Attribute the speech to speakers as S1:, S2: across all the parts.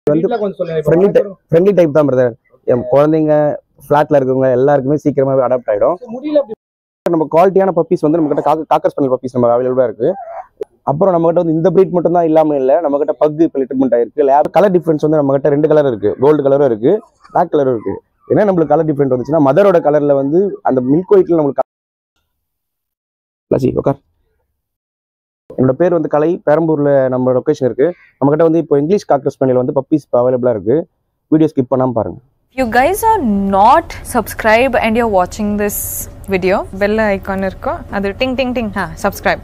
S1: வந்து friendly type தான் brother. குழந்தைங்க ஃபிளாட்ல இருக்கவங்க எல்லாருக்குமே சீக்கிரமாவே அடாப்ட் ஆயிடும். நம்ம குவாலிட்டியான பப்பீஸ் வந்து நம்ம கிட்ட காக்கர் ஸ்பெனியல் பப்பீஸ் நம்ம அவைலபிளா இருக்கு. அப்புறம் நம்ம கிட்ட வந்து இந்த பிரீட் மட்டும் தான் இல்லாம இல்ல, நம்ம கிட்ட பக் இப்போ லிட்டர்மெண்ட் ஆயிருக்கு. லேப் கலர் டிஃபரன்ஸ் வந்து நம்ம கிட்ட 2 கலர் இருக்கு, கோல்டு கலரும் இருக்கு, பிளாக் கலரும் இருக்கு. ஏன்னா நம்மளுக்கு கலர் டிஃபரெண்ட் வந்துச்சுன்னா மதரோட கலர்ல வந்து அந்த மில்க் ஒயிட்ல நம்மளுக்கு என்னோட பேர் வந்து கலை, பெரம்பூர்ல நம்ம லொகேஷன் இருக்கு. நம்ம கிட்ட வந்து இப்போ இங்கிலீஷ் காக்கர் ஸ்பெனியல் வந்து பப்பீஸ் இப்போ அவைலபிளா இருக்கு. வீடியோ ஸ்கிப் பண்ணாம பாருங்க.
S2: You guys are not subscribed and you're watching this video, bell icon irko adu ting ting ting subscribe.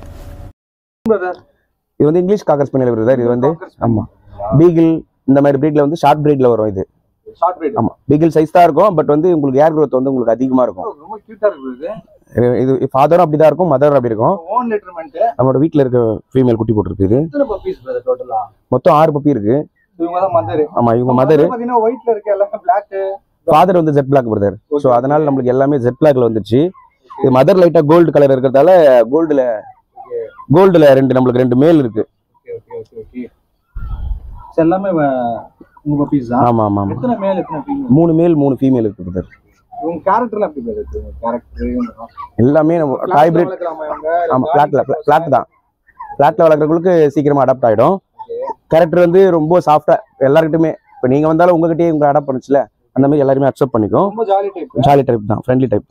S1: இது வந்து இங்கிலீஷ் காக்கர் ஸ்பெனியல் பிரதர். இது வந்து ஆமா பீகிள் இந்த மாதிரி பிரீட்ல வந்து ஷார்ட் பிரீட்ல வரும். இது ஷார்ட் பிரீட். ஆமா பீகிள் சைஸ் தான் இருக்கும், பட் வந்து உங்களுக்கு ஏர் growth வந்து உங்களுக்கு அதிகமா இருக்கும்.
S3: ரொம்ப கியூட்டா இருக்கு.
S1: இது ஃபாதரும் அப்படிதான் இருக்கும், மதரும் அப்படி இருக்கும். Own littermate. நம்மளோட வீட்ல இருக்க ஃபீமேல் குட்டி போட்டுருக்கு. இது
S3: எத்தனை பப்பீஸ் பிரதர் டோட்டலா?
S1: மொத்தம் 6 பப்பி இருக்கு.
S3: இவங்க தான் மதர்.
S1: ஆமா இவங்க மதர்.
S3: பாத்தீங்கன்னா ஒயிட்ல இருக்க எல்லாம் Black.
S1: ஃபாதர் வந்து ஜெட் பிளாக் பிரதர். சோ அதனால நமக்கு எல்லாமே ஜெட் பிளாக்ல வந்துருச்சு. இது மதர் லைட்டா கோல்டு கலர் இருக்கிறதால கோல்டுல நமக்கு 2 மேல் இருக்கு.
S3: ஓகே. எல்லாமே உங்க பப்பீஸ் தான்.
S1: ஆமா ஆமா.
S3: எத்தனை மேல் எத்தனை ஃபீமேல்?
S1: 3 மேல் 3 ஃபீமேல் இருக்கு பிரதர்.
S3: உங்க கேரக்டர்ல எப்படி பிரதர்? கேரக்டர்
S1: எல்லாமே டாய் பிரீட். ஆமா பிளாட் தான். பிளாட்ல வளர்க்கறவங்களுக்கு சீக்கிரமா அடாப்ட் ஆயிடும். கேரக்டர் வந்து ரொம்ப சாஃப்டா எல்லார்கிட்டயுமே இப்போ நீங்க வந்தாலும் உங்ககிட்டயே உங்க அடாப்ட் பண்ணுச்சுல அந்த மாதிரி எல்லாருமே அக்செப்ட் பண்ணிக்கும்.
S3: ரொம்ப
S1: ஜாலி டைப் தான், ஃப்ரெண்ட்லி டைப்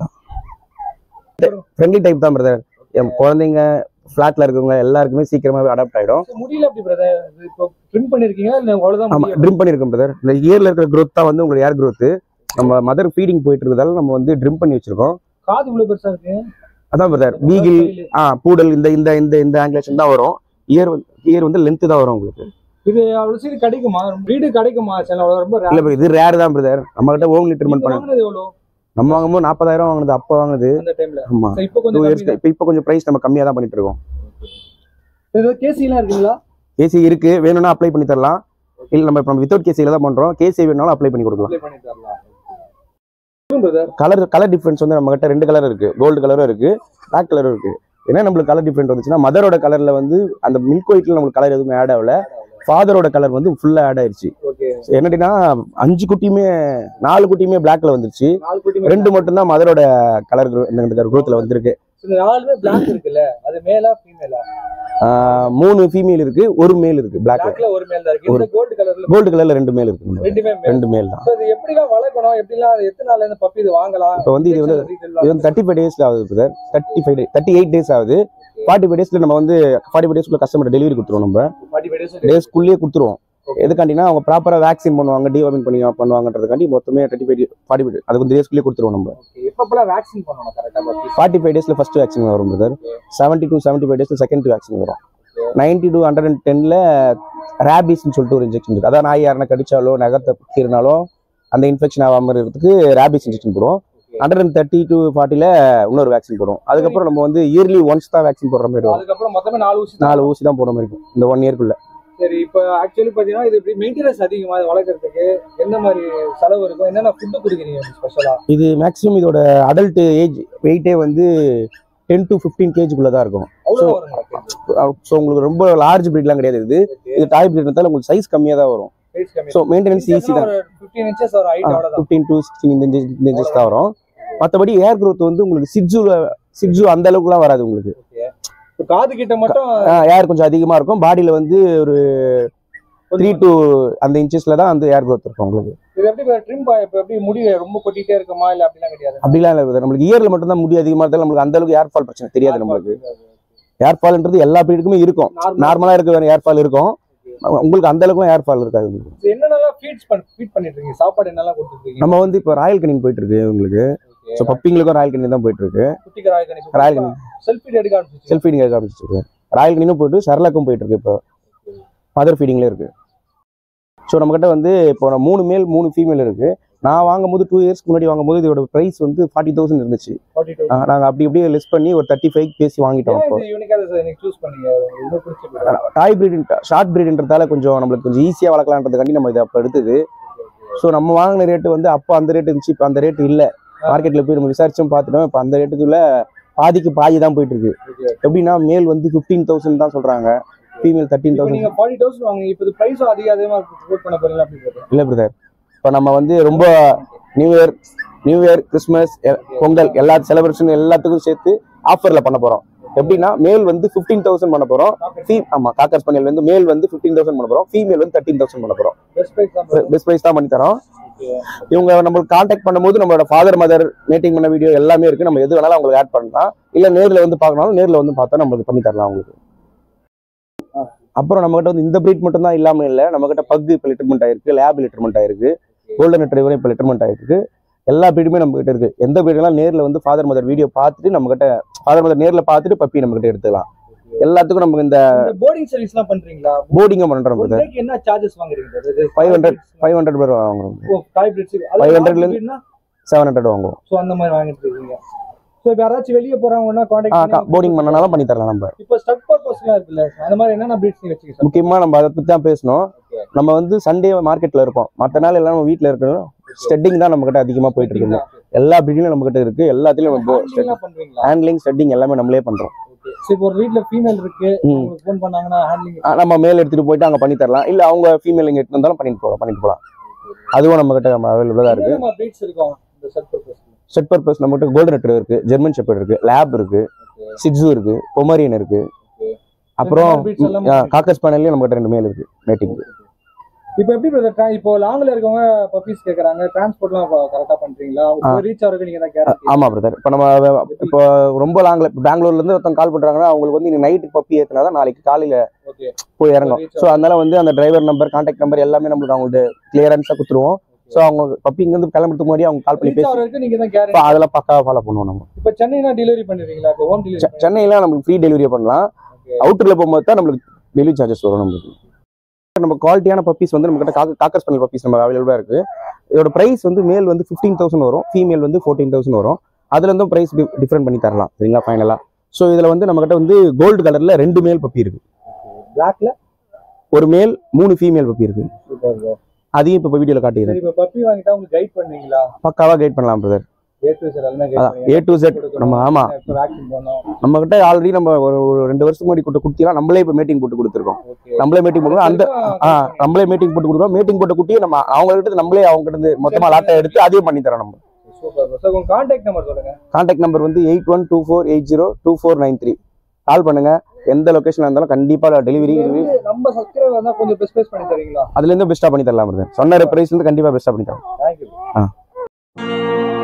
S1: தான் பிரதர். குழந்தைங்க ஃபிளாட்ல இருக்கவங்க எல்லாருக்குமே சீக்கிரமாவே அடாப்ட் ஆயிடும்.
S3: முடியல அப்படி பிரதர். இப்போ ட்ரிம் பண்ணிருக்கீங்களா இல்ல அவ்வளவுதான்?
S1: ஆமா ட்ரிம் பண்ணிருக்கோம் பிரதர். இந்த இயர்ல இருக்கிற growth தான் வந்து உங்களுக்கு ஏர் growth. நம்ம மதர் ஃபீடிங் போயிட்டு இருக்கிறதால நம்ம வந்து ட்ரிம் பண்ணி வச்சிருக்கோம்.
S3: காது இவ்வளவு பெருசா இருக்கு.
S1: அதான் பிரதர் பீகிள் பூடல் இந்த இந்த இந்த இந்த ஆங்கிலேஷன் தான் வரும். இயர் வந்து லென்த் தான் வரும் உங்களுக்கு.
S3: இது அவ்வளவு சீக்கிரம் கிடைக்குமா? பிரீடு கிடைக்குமா? ரொம்ப
S1: இல்ல இது ரேர் தான் பிரதர். நம்ம கிட்ட ஓன் லிட்டர்மெண்ட்
S3: பண்ணது எவ்வளவு?
S1: நம்ம வாங்கும்போது 40,000 வாங்குனது அப்ப வாங்குது
S3: அந்த டைம்ல.
S1: ஆமா
S3: இப்போ கொஞ்சம்
S1: இப்போ கொஞ்சம் பிரைஸ் நம்ம கம்மியா தான் பண்ணிட்டு இருக்கோம்.
S3: இது கேசிலாம் இருக்குங்களா?
S1: கேசி இருக்கு, வேணும்னா அப்ளை பண்ணி தரலாம். இல்ல நம்ம வித்தவுட் கேசில தான் பண்றோம். கேசி வேணும்னாலும் அப்ளை பண்ணி கொடுக்கலாம்.
S3: அப்ளை பண்ணி தரலாம்.
S1: கலர் டிஃபரன்ஸ் வந்து நம்ம கிட்ட 2 கலர் இருக்கு, கோல்டு கலரும் இருக்கு, பிளாக் கலரும் இருக்கு. ஏன்னா நம்மளுக்கு கலர் டிஃபரெண்ட் வந்துச்சுன்னா மதரோட கலர்ல வந்து அந்த மில்க் ஒயிட்ல நம்மளுக்கு கலர் எதுவுமே ஆட் ஆகல. ஃபாதரோட கலர் வந்து ஃபுல்லா ஆட் ஆயிருச்சு. என்னடினா 5 குட்டியுமே 4 குட்டியுமே பிளாக்ல வந்துருச்சு. 2 மட்டும் தான் மதரோட கலர் இந்த குரோத்ல வந்திருக்கு.
S3: இந்த 4மே பிளாக் இருக்குல்ல, அது மேலா ஃபீமேலா?
S1: 3 ஃபீமேல் இருக்கு, 1 மேல் இருக்கு. பிளாக்ல
S3: 1 மேல் தான் இருக்கு. இந்த
S1: கோல்டு கலர்ல 2 மேல் இருக்கு. 2 மேல் தான்.
S3: சோ இது எப்படிலாம் வளர்க்கணும்? எப்படிலாம் எத்தனை நாள்ல இந்த பப்பி இது வாங்கலாம்?
S1: இப்போ வந்து இது வந்து 35 டேஸ்ல ஆகுது பிரதர். 38 டேஸ் ஆகுது. 45 டேஸ்ல நம்ம வந்து 45 டேஸ்க்குள்ள கஸ்டமர் டெலிவரி கொடுத்துருவோம். நம்ம 45 டேஸ்க்குள்ளேயே கொடுத்துருவோம். எதுக்காண்டினா அவங்க ப்ராப்பரா வேக்சின் பண்ணுவாங்க, டிவார்மிங் பண்ணுவாங்கன்றதுக்காண்டி மொத்தமே 45 அது வந்து டேஸ்க்குள்ளேயே கொடுத்துருவோம். நம்ம
S3: எப்பப்பலாம் வேக்சின் பண்ணணும் கரெக்ட்டா?
S1: 45 டேஸ்ல ஃபர்ஸ்ட் வேக்சின் வரும் பிரதர். 70 to 75 டேஸ்ல செகண்ட் வேக்சின் வரும். 90 to 110ல ரேபிஸ்ன்னு சொல்லிட்டு ஒரு இன்ஜெக்ஷன் இருக்கு. அதான் நாய் யாருன்னா கடிச்சாலோ நகத்தை கீறினாலும் அந்த இன்ஃபெக்ஷன் ஆகாம இருக்கிறதுக்கு ரேபிஸ் இன்ஜெக்ஷன் போடுவோம். 130 to 40ல இன்னொரு வேக்சின் போடுவோம். அதுக்கப்புறம் நம்ம வந்து இயர்லி ஒன்ஸ் தான் வேக்சின் போடுற மாதிரி வரும்.
S3: அதுக்கப்புறம் மொத்தமே 4 ஊசி
S1: தான் போடுற மாதிரி இருக்கும் இந்த 1 இயர்க்குள்ள.
S3: சரி, இப்போ ஆக்சுவலி பாத்தீங்கன்னா இது இப்படி மெயின்டெனன்ஸ் அதிகமா வளர்க்கறதுக்கு என்ன மாதிரி செலவு இருக்கும்? என்னென்ன ஃபுட் கொடுக்குறீங்க ஸ்பெஷலா? இது
S1: மேக்ஸிமம் இதோட அடல்ட் ஏஜ் வெயிட்டே வந்து 10 to 15 kgக்குள்ள தான் இருக்கும். ஸோ உங்களுக்கு ரொம்ப லார்ஜ் பிரீட்லாம் கிடையாது. இது டாய் பிரீட்னால உங்களுக்கு சைஸ் கம்மியா தான் வரும். ஸோ மெயின்டெனன்ஸ் ஈஸி தான்.
S3: 15 inches ஒரு ஹைட் அவ்வளவுதான்.
S1: 15 to 16 inches தான் வரும். மற்றபடி ஏர் growth வந்து உங்களுக்கு சிட்ஜு அந்த அளவுக்குலாம் வராது உங்களுக்கு.
S3: காது கிட்ட மட்டும்
S1: ஏர் கொஞ்சம் அதிகமா இருக்கும். பாடியில வந்து ஒரு 3 to அந்த இன்ச்சஸ்ல தான் அந்த ஏர் growth இருக்கும் உங்களுக்கு.
S3: இது எப்படி ட்ரிம் எப்படி முடி ரொம்ப கொட்டிட்டே இருக்குமா இல்ல அப்படிலாம் கிடையாது?
S1: அப்படிலாம் இல்லை. நம்மளுக்கு இயர்ல மட்டும் தான் முடி அதிகமா இருந்தாலும் நம்மளுக்கு அந்த அளவுக்கு ஏர் ஃபால் பிரச்சனை தெரியாது. நம்மளுக்கு ஏர் ஃபால்ன்றது எல்லா பீரியடுக்குமே இருக்கும். நார்மலா இருக்க ஏர் ஃபால் இருக்கும். உங்களுக்கு அந்த அளவுக்கு ஏர் ஃபால் இருக்காது.
S3: என்னென்னலாம் ஃபீட் பண்ணிட்டு இருக்கீங்க? சாப்பாடு என்னெல்லாம் கொடுத்துருக்கீங்க?
S1: நம்ம வந்து இப்போ ராயல் கனின் போயிட்டு இருக்கு உங்களுக்கு. ஸோ பப்பிங்களுக்கும் ராயல் கனி தான் போயிட்டு இருக்கு. ராயல் கனி செல்ஃப் ஃபீடிங் எடுக்க ஆரம்பிச்சிருக்கு. ராயல் கனினும் போயிட்டு சரலாக்கும் போயிட்டு இருக்கு. இப்போ மதர் ஃபீடிங்ல இருக்கு. ஸோ நம்ம கிட்ட வந்து இப்போ 3 மேல் 3 ஃபீமேல் இருக்கு. நான் வாங்கும்போது 2 இயர்ஸ்க்கு முன்னாடி வாங்கும்போது இதோட பிரைஸ் வந்து 40,000 இருந்துச்சு. நாங்கள் அப்படியே லிஸ்ட் பண்ணி ஒரு 35 பேசி வாங்கிட்டோம். டாய் பிரீட் ஷார்ட் பிரீட்ன்றதால கொஞ்சம் நம்மளுக்கு கொஞ்சம் ஈஸியாக வளர்க்கலான்றதுக்காண்டி நம்ம இதை அப்போ எடுத்தது. ஸோ நம்ம வாங்கின ரேட்டு வந்து அப்போ அந்த ரேட்டு இருந்துச்சு, இப்போ அந்த ரேட்டு இல்லை. மார்க்கெட்ல போய் நம்ம விசாரிச்சும் பார்த்துட்டோம். இப்போ அந்த ரேட்டுக்குள்ள பாதிக்கு பாதி தான் போயிட்டு இருக்கு. எப்படின்னா மேல் வந்து 15,000 தான் சொல்றாங்க, ஃபீமேல் 13,000.
S3: நீங்க 40,000 வாங்குங்க. இப்போ பிரைஸ் அதிகமா கோட் பண்ண போறீங்களா அப்படி பிரதர்?
S1: இல்ல பிரதர், இப்போ நம்ம வந்து ரொம்ப நியூ இயர் கிறிஸ்மஸ் பொங்கல் எல்லா செலிப்ரேஷன் எல்லாத்துக்கும் சேர்த்து ஆஃபர்ல பண்ண போறோம். எப்படின்னா மேல் வந்து 15,000 பண்ண போறோம். ஆமா, காக்கர் ஸ்பானியல் வந்து மேல் வந்து 15,000 பண்ண போறோம், ஃபீமேல் வந்து 13,000 பண்ண போறோம். பெஸ்ட் பிரைஸ் தான் பண்ணி தரோம். இவங்க நம்மளுக்கு கான்டாக்ட் பண்ணும்போது நம்மளோட ஃபாதர் மதர் மீட்டிங் பண்ண வீடியோ எல்லாமே இருக்கு. நம்ம எது வேணாலும் அவங்களுக்கு ஆட் பண்ணலாம். இல்ல நேர்ல வந்து பார்க்கணும், நேர்ல வந்து பார்த்தா நம்மளுக்கு பண்ணி தரலாம் அவங்களுக்கு. அப்புறம் நம்ம கிட்ட வந்து இந்த பிரீட் மட்டும் தான் இல்லாம இல்ல, நம்ம கிட்ட பக் இப்போ லிட்டர்மெண்ட் ஆயிருக்கு, லேப் லிட்டர்மெண்ட் ஆயிருக்கு, கோல்டன் ரிட்ரைவரும் இப்போ லிட்டர்மெண்ட் ஆயிருக்கு. எல்லா பிரீடுமே நம்ம கிட்ட இருக்கு. எந்த பிரீடெல்லாம் நேர்ல வந்து ஃபாதர் மதர் வீடியோ பார்த்துட்டு நம்ம கிட்ட ஃபாதர் மதர் நேர்ல பார்த்துட்டு பப்பி நம்ம கிட்ட எடுத்துக்கலாம். எல்லாத்துக்கும் நமக்கு இந்த
S3: போர்டிங் சர்வீஸ்லாம் பண்றீங்களா?
S1: போர்டிங்கும் பண்றோம் பிரதர்.
S3: என்ன சார்ஜஸ் வாங்குறீங்க?
S1: 500 பேர் வாங்குறோம்.
S3: ஓ, டாய் பிரிட்ஜ்
S1: 500 ல இருந்து 700 வாங்குவோம்.
S3: சோ அந்த மாதிரி வாங்கிட்டு இருக்கீங்க. சோ இப்ப யாராச்சும் வெளிய போறவங்கன்னா கான்டாக்ட்
S1: போர்டிங் பண்ணனால பண்ணி தரலாம். நம்ம
S3: இப்போ ஸ்டக் பர்பஸ்லாம் இருக்குல்ல, அந்த மாதிரி என்னென்ன பிரீட்ஸ் நீங்க வச்சிருக்கீங்க?
S1: முக்கியமா நம்ம அதை பத்தி தான் பேசணும். நம்ம வந்து சண்டே மார்க்கெட்ல இருப்போம், மற்ற நாள் எல்லாம் நம்ம வீட்டுல இருக்கணும். ஸ்டெட்டிங் தான் நம்ம கிட்ட அதிகமா போயிட்டு இருக்கு. எல்லா பிரீட்லயும் நம்ம கிட்ட இருக்கு. எல்லாத்துலயும் நம்ம ஹேண்ட்லிங் ஸ்டெட்டிங் எல்லாமே நம்மளே பண்றோம்.
S3: இப்போ ஒரு வீட்ல ஃபீமேல் இருக்கு, உங்களுக்கு ஃபோன் பண்ணாங்கன்னா ஹேண்ட்லிங்
S1: நம்ம மேல் எடுத்துட்டு போயிட்டு அங்க பண்ணி தரலாம். இல்ல அவங்க ஃபீமேல் இங்க எடுத்து வந்தாலும் பண்ணிட்டு போலாம். அதுவும் நம்ம கிட்ட அவைலபிளா இருக்கு.
S3: நம்ம பிரீட்ஸ் இருக்கும் இந்த
S1: செட் பர்பஸ் நம்ம கிட்ட கோல்டன் ரெட்ரீவர் இருக்கு, ஜெர்மன் ஷெப்பர்ட் இருக்கு, லேப் இருக்கு, சிட்ஸு இருக்கு, பொமரியன் இருக்கு. அப்புறம் காக்கர் ஸ்பானியல்லையும் நம்ம கிட்ட 2 மேல் இருக்கு மேட்டிங்.
S3: இப்போ எப்படி பிரதர், இப்போ லாங்ல இருக்கவங்க பப்பீஸ் கேக்குறாங்க, டிரான்ஸ்போர்ட்லாம் கரெக்டா பண்றீங்களா? அவங்க ரீச் ஆகிறதுக்கு நீங்க தான் கேரண்டி? ஆமா
S1: பிரதர். இப்போ நம்ம இப்போ ரொம்ப லாங்ல பெங்களூர்ல இருந்து ஒருத்தவங்க கால் பண்றாங்கன்னா அவங்களுக்கு வந்து நைட்டு பப்பி ஏத்துனா தான் நாளைக்கு காலையில போய் இறங்கும். ஸோ அதனால வந்து அந்த டிரைவர் நம்பர், கான்டாக்ட் நம்பர் எல்லாமே நம்மளுக்கு அவங்களுக்கு கிளியரன்ஸா கொடுத்துருவோம். ஸோ அவங்க பப்பி இங்க இருந்து கிளம்புறதுக்கு முன்னாடி அவங்க கால் பண்ணி பேசி
S3: நீங்க தான் கேரண்டி
S1: அதெல்லாம் பக்காவா ஃபாலோ பண்ணுவோம். நம்ம
S3: இப்போ சென்னைனா டெலிவரி பண்ணுவீங்களா? இப்போ ஹோம் டெலிவரி
S1: சென்னையில நமக்கு ஃப்ரீ டெலிவரி பண்ணலாம். அவுட்டர்ல போகும்போது தான் நம்மளுக்கு டெலிவரி சார்ஜஸ் வரும். நம்மளுக்கு நம்ம குவாலிட்டியான பப்பீஸ் வந்து நம்ம கிட்ட காக்கர் ஸ்பானியல் பப்பீஸ் நம்ம அவைலபிளா இருக்கு. இதோட பிரைஸ் வந்து மேல் வந்து 15,000 வரும், ஃபீமேல் வந்து 14,000 வரும். அதுல இருந்தும் பிரைஸ் டிஃபரெண்ட் பண்ணி தரலாம் சரிங்களா ஃபைனலா. ஸோ இதுல வந்து நம்ம கிட்ட வந்து கோல்டு கலர்ல 2 மேல் பப்பி இருக்கு,
S3: பிளாக்ல
S1: 1 மேல் 3 ஃபீமேல் பப்பி இருக்கு. அதையும் இப்போ வீடியோல காட்டிடுறேன்.
S3: இப்போ பப்பி வாங்கிட்டா உங்களுக்கு கைட் பண்ணுவீங்களா?
S1: பக்காவா கைட் பண்ணலாம் பிரதர்.
S3: A to Z எல்லாமே கைட் பண்ணுவீங்க.
S1: A to Z நம்ம ஆமா நம்ம கிட்ட ஆல்ரெடி நம்ம ஒரு 2 வருஷத்துக்கு முன்னாடி கொடுத்தீங்கன்னா நம்மளே இப்போ மீட்டிங் போட்டு கொடுத்துருக்கோம். நம்மளே மீட்டிங் போடுவோம். அந்த நம்மளே மீட்டிங் போட்டு கொடுப்போம். மீட்டிங் போட்டு குட்டியே நம்ம அவங்க கிட்ட நம்மளே அவங்க கிட்ட மொத்தமா லாட்டை எடுத்து அதையும் பண்ணி தரோம். நம்ம
S3: கான்டாக்ட் நம்பர் சொல்லுங்க.
S1: கான்டாக்ட் நம்பர் வந்து 8124802493. கால் பண்ணுங்க. எந்த லொகேஷன்ல இருந்தாலும் கண்டிப்பா டெலிவரி.
S3: நம்ம சப்ஸ்கிரைபர் தான் கொஞ்சம் பெஸ்ட் பண்ணி தரீங்களா?
S1: அதுல இருந்து பெஸ்டா பண்ணி தரலாம். சொன்ன பிரைஸ்ல இருந்து கண்டிப்பா பெஸ்டா பண்ணி தரோம்.
S3: தேங்க்யூ.